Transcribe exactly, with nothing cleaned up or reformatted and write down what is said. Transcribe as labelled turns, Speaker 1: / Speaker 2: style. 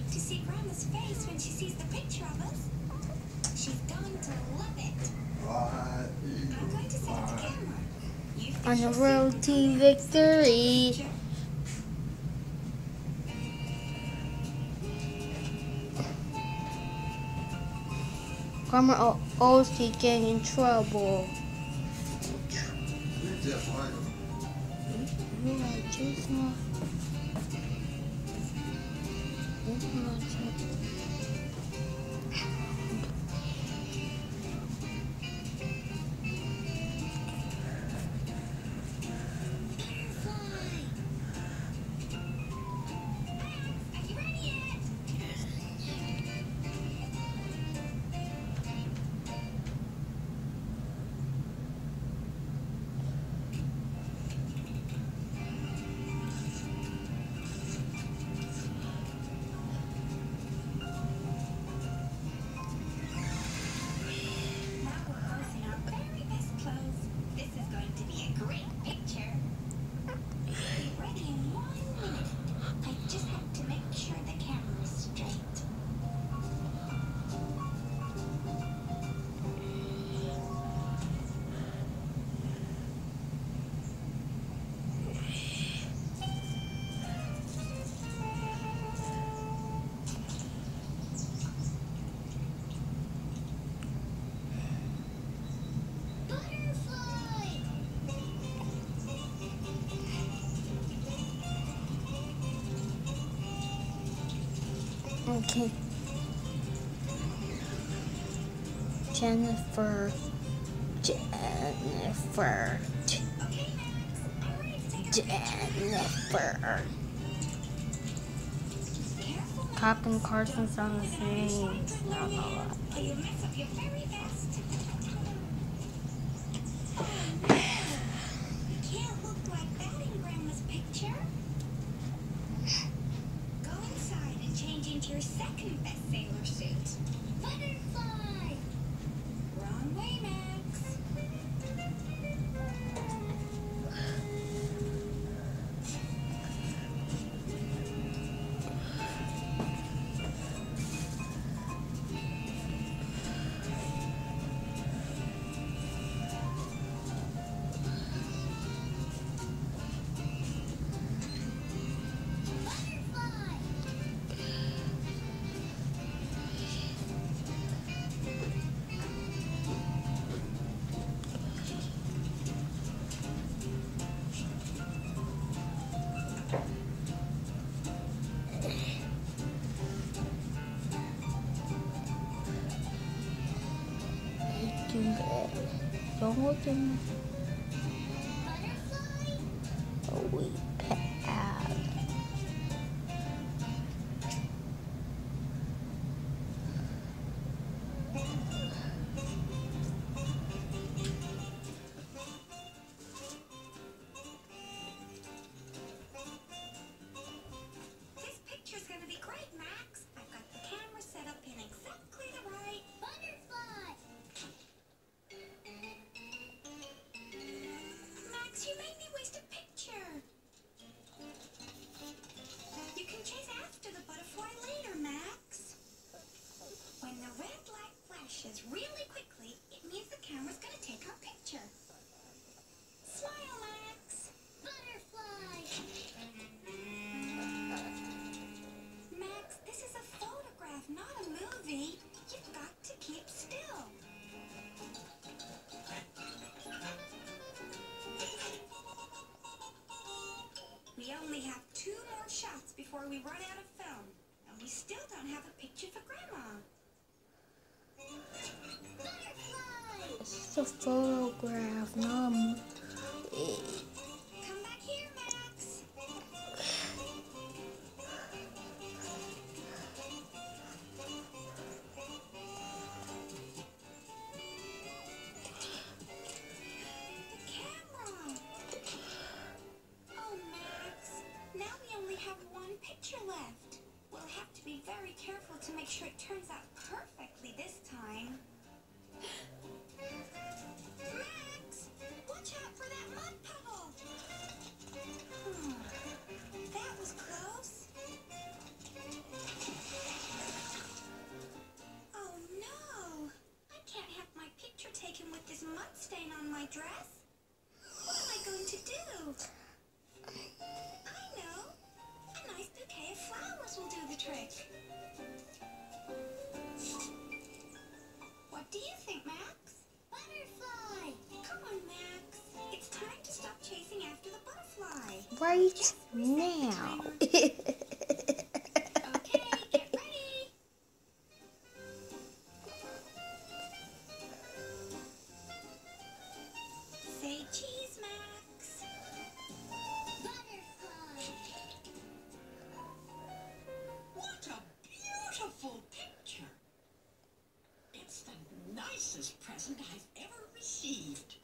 Speaker 1: to see Grandma's face when she sees the picture of us. She's going to love it. I'm going to set the camera. You
Speaker 2: On the road to victory. Grandma always keeps getting in trouble. You like Jason? Okay. Jennifer. Jennifer. Jennifer. Cop and Carson sound the same. No, no, no.
Speaker 1: You mess up your very best. You can't look like that in Grandma's picture. Go inside and change into your second best sailor suit. Butterfly! Wrong way, Max.
Speaker 2: Don't look in a wee pad.
Speaker 1: This picture's gonna be great, Max. I've got the camera set up in exactly the right butterfly. Max, you made me waste a picture. You can chase after the butterfly later, Max. When the red light flashes really quickly, it means the camera's gonna take our picture. Smile, Max. Butterfly. Max, this is a photograph, not a movie. You've got to keep still. We only have two more shots before we run out of film, and we still don't have a picture for Grandma. Butterfly!
Speaker 2: It's a photograph, not a movie.
Speaker 1: Come back here, Max. The camera. Oh, Max. Now we only have one picture left. We'll have to be very careful to make sure it turns out perfectly this time. Max, watch going to do? I know. A nice bouquet of flowers will do the trick. What do you think, Max? Butterfly! Come on, Max. It's time to stop chasing after the butterfly.
Speaker 2: Right
Speaker 1: Just reset the
Speaker 2: now.
Speaker 1: timer. Okay, get ready. Say cheese, Max. Butterfly.
Speaker 3: What a beautiful picture. It's the nicest present I've ever received.